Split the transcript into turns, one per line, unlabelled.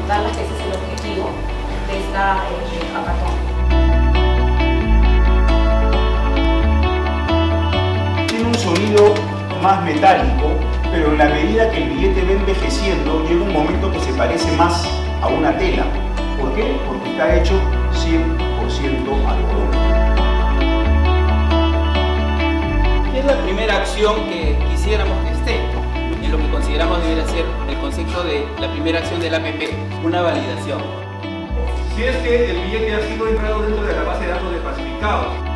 recordarlas que ese es el objetivo de esta hackathon.
Tiene un sonido más metálico, pero en la medida que el billete va envejeciendo, llega un momento que se parece más a una tela. ¿Por qué? Porque está hecho 100% algodón.
Es la primera acción que quisiéramos que esté, en lo que consideramos debería ser el concepto de la primera acción del APP, una validación.
Si es que el billete ha sido entrado dentro de la base de datos de falsificados.